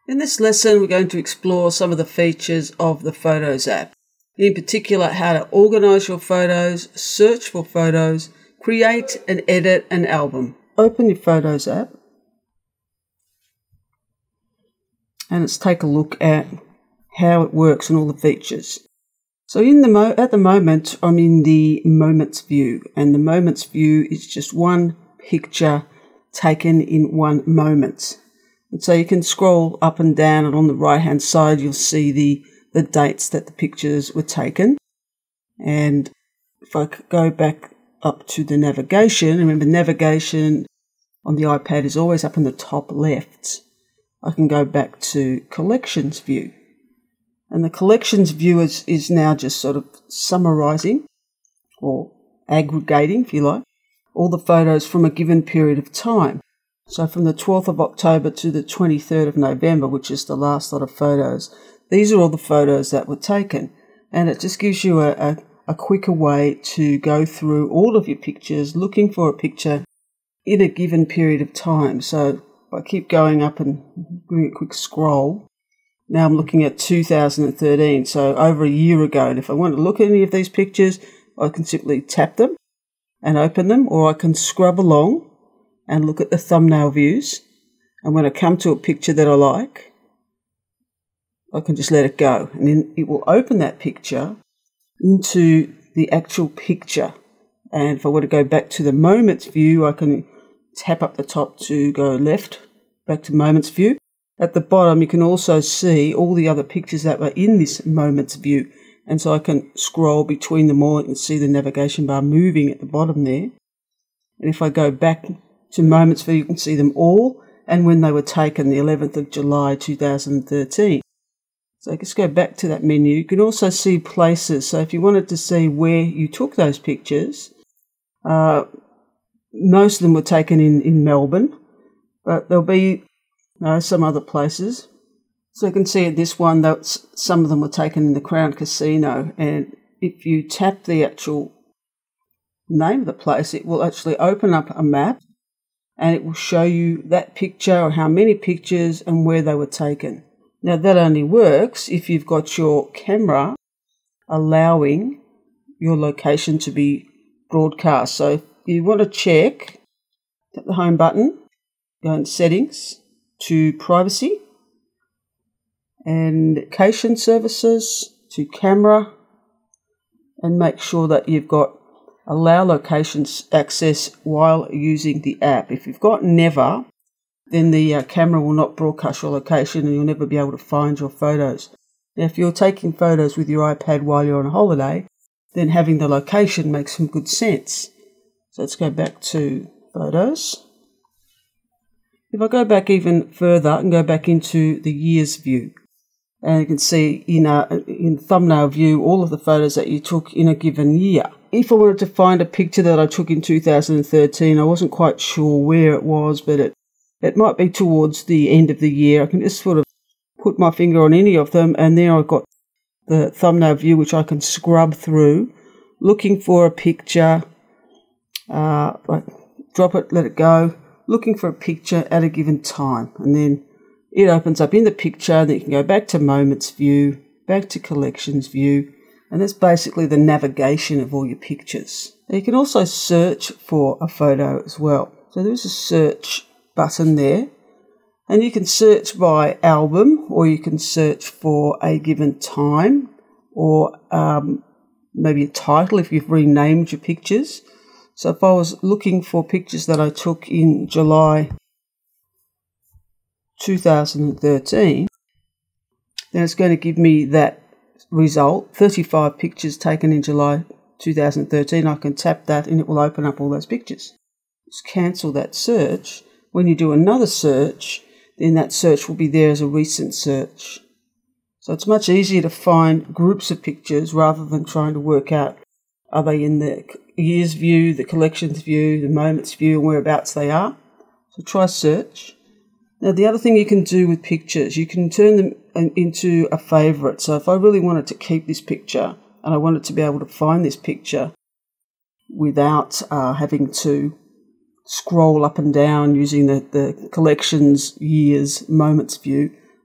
In this lesson, we're going to explore some of the features of the Photos app. In particular, how to organise your photos, search for photos, create and edit an album. Open your Photos app and let's take a look at how it works and all the features. So at the moment, I'm in the Moments view, and the Moments view is just one picture taken in one moment. And so you can scroll up and down, and on the right hand side you'll see the dates that the pictures were taken. And if I go back up to the navigation, remember navigation on the iPad is always up in the top left. I can go back to Collections view. And the Collections view is now just sort of summarising or aggregating, if you like, all the photos from a given period of time. So from the 12th of October to the 23rd of November, which is the last lot of photos, these are all the photos that were taken. And it just gives you a quicker way to go through all of your pictures, looking for a picture in a given period of time. So if I keep going up and doing a quick scroll, now I'm looking at 2013, so over a year ago. And if I want to look at any of these pictures, I can simply tap them and open them, or I can scrub along and look at the thumbnail views. And when I come to a picture that I like, I can just let it go. And then it will open that picture into the actual picture. And if I want to go back to the Moments view, I can tap up the top to go left, back to Moments view. At the bottom, you can also see all the other pictures that were in this Moments view. And so I can scroll between them all and see the navigation bar moving at the bottom there. And if I go back to Moments view, you can see them all and when they were taken, the 11th of July 2013. So just go back to that menu. You can also see places. So if you wanted to see where you took those pictures, most of them were taken in Melbourne, but there'll be some other places. So you can see at this one that some of them were taken in the Crown Casino, and if you tap the actual name of the place, it will actually open up a map and it will show you that picture or how many pictures and where they were taken. Now that only works if you've got your camera allowing your location to be broadcast. So if you want to check, tap the home button, go in Settings to Privacy, and Location Services to Camera, and make sure that you've got Allow Location Access while using the app. If you've got Never, then the camera will not broadcast your location and you'll never be able to find your photos. Now, if you're taking photos with your iPad while you're on a holiday, then having the location makes some good sense. So let's go back to Photos. If I go back even further, I can go back into the Years view. And you can see in thumbnail view all of the photos that you took in a given year. If I wanted to find a picture that I took in 2013, I wasn't quite sure where it was, but it might be towards the end of the year. I can just sort of put my finger on any of them, and there I've got the thumbnail view, which I can scrub through, looking for a picture, like drop it, let it go, looking for a picture at a given time. And then it opens up in the picture, then you can go back to Moments view, back to Collections view, and that's basically the navigation of all your pictures. Now you can also search for a photo as well. So there's a search button there, and you can search by album, or you can search for a given time, or maybe a title if you've renamed your pictures. So if I was looking for pictures that I took in July 2013, then it's going to give me that result, 35 pictures taken in July 2013. I can tap that and it will open up all those pictures. Just cancel that search. When you do another search, then that search will be there as a recent search. So it's much easier to find groups of pictures rather than trying to work out, are they in the Years view, the Collections view, the Moments view, and whereabouts they are. So try search. Now the other thing you can do with pictures, you can turn them into a favourite. So if I really wanted to keep this picture and I wanted to be able to find this picture without having to scroll up and down using the Collections, Years, Moments view,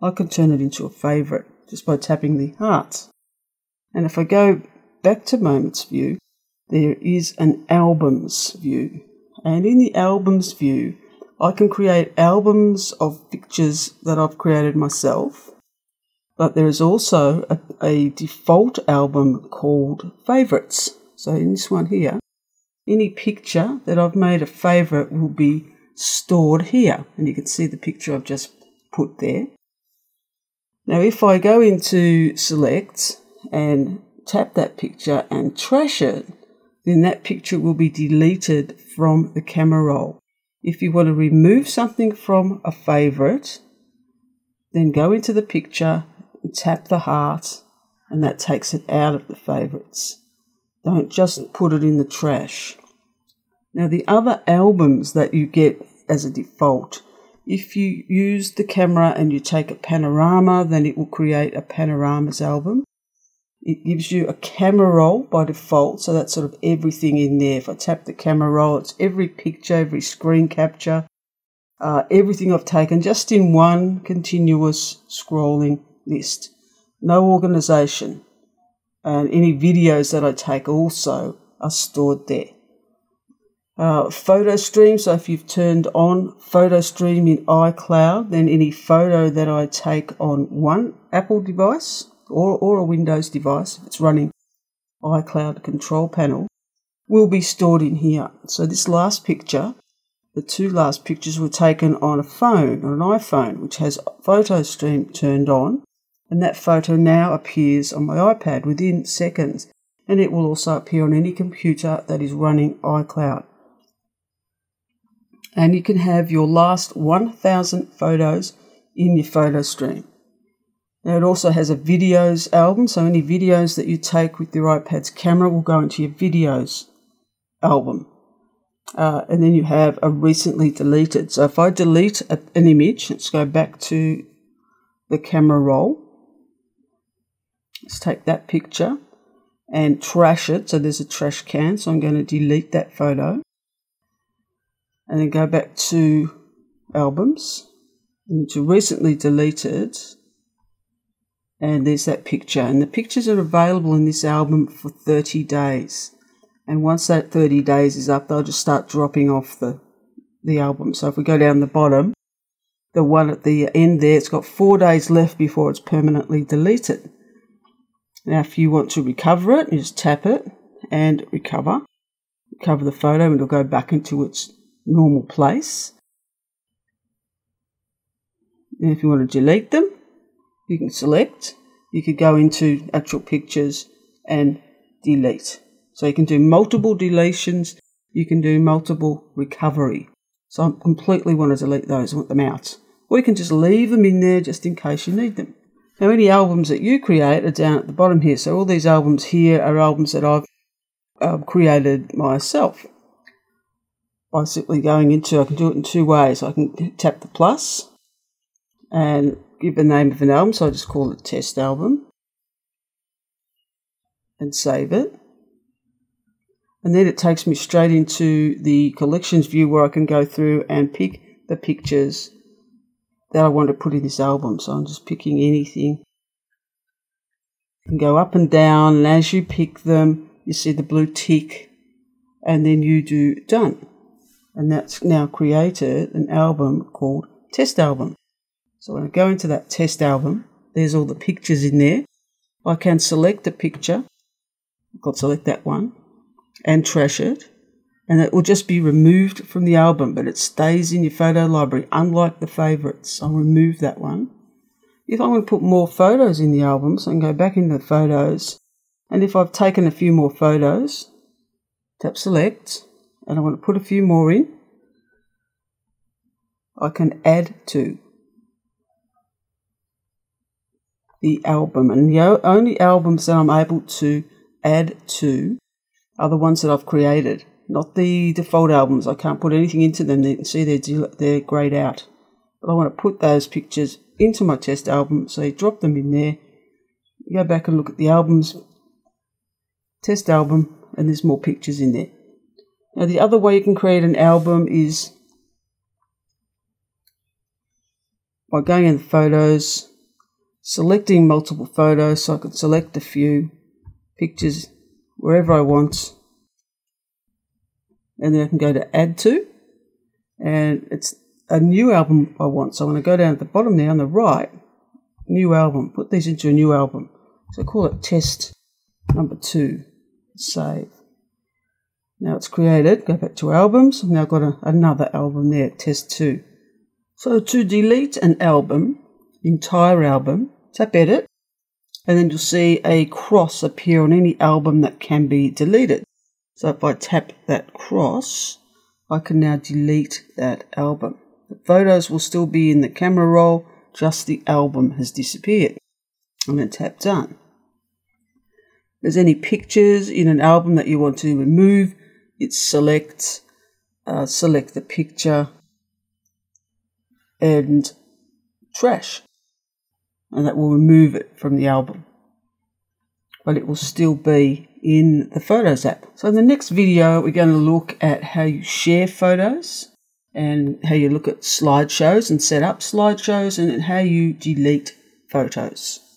I can turn it into a favourite just by tapping the heart. And if I go back to Moments View, there is an Albums view. And in the Albums view, I can create albums of pictures that I've created myself. But there is also a default album called Favourites. So in this one here, any picture that I've made a favourite will be stored here. And you can see the picture I've just put there. Now if I go into Select and tap that picture and trash it, then that picture will be deleted from the camera roll. If you want to remove something from a favourite, then go into the picture and tap the heart, and that takes it out of the favourites. Don't just put it in the trash. Now the other albums that you get as a default, if you use the camera and you take a panorama, then it will create a panoramas album. It gives you a camera roll by default, so that's sort of everything in there. If I tap the camera roll, it's every picture, every screen capture, everything I've taken just in one continuous scrolling list. No organisation. And any videos that I take also are stored there. Photo stream, so if you've turned on photo stream in iCloud, then any photo that I take on one Apple device or a Windows device, if it's running iCloud control panel, will be stored in here. So this last picture, the two last pictures were taken on a phone, on an iPhone, which has photo stream turned on, and that photo now appears on my iPad within seconds, and it will also appear on any computer that is running iCloud. And you can have your last 1,000 photos in your photo stream. Now it also has a videos album, so any videos that you take with your iPad's camera will go into your videos album. And then you have a recently deleted. So if I delete an image, let's go back to the camera roll. Let's take that picture and trash it. So there's a trash can, so I'm going to delete that photo. And then go back to albums, into recently deleted, and there's that picture. And the pictures are available in this album for 30 days. And once that 30 days is up, they'll just start dropping off the album. So if we go down the bottom, the one at the end there, it's got 4 days left before it's permanently deleted. Now if you want to recover it, you just tap it and recover the photo, and it'll go back into its normal place. And if you want to delete them, you can select. You could go into actual pictures and delete. So you can do multiple deletions, you can do multiple recovery. So I completely want to delete those, I want them out. Or you can just leave them in there just in case you need them. Now any albums that you create are down at the bottom here. So all these albums here are albums that I've created myself. By simply going into, I can do it in two ways. I can tap the plus and give the name of an album, so I just call it Test Album, and save it. And then it takes me straight into the collections view where I can go through and pick the pictures that I want to put in this album. So I'm just picking anything. You can go up and down, and as you pick them, you see the blue tick, and then you do done. And that's now created an album called Test Album. So when I go into that Test Album, there's all the pictures in there. I can select a picture. I'll select that one and trash it. And it will just be removed from the album, but it stays in your photo library, unlike the favourites. I'll remove that one. If I want to put more photos in the album, so I can go back into the photos. And if I've taken a few more photos, tap select, and I want to put a few more in, I can add to the album. And the only albums that I'm able to add to are the ones that I've created, not the default albums. I can't put anything into them. You can see they're grayed out. But I want to put those pictures into my test album, so you drop them in there. You go back and look at the albums, test album, and there's more pictures in there. Now the other way you can create an album is by going in the photos, selecting multiple photos, so I can select a few pictures wherever I want, and then I can go to add to, and it's a new album I want. So I'm going to go down at the bottom there on the right, new album, put these into a new album. So call it test number 2, save. Now it's created, go back to albums, now I've got another album there, test 2. So to delete an album, entire album, tap edit, and then you'll see a cross appear on any album that can be deleted. So if I tap that cross, I can now delete that album. The photos will still be in the camera roll, just the album has disappeared. I'm going to tap done. If there's any pictures in an album that you want to remove, it's select the picture and trash, and that will remove it from the album, but it will still be in the Photos app. So in the next video, we're going to look at how you share photos and how you look at slideshows and set up slideshows, and how you delete photos.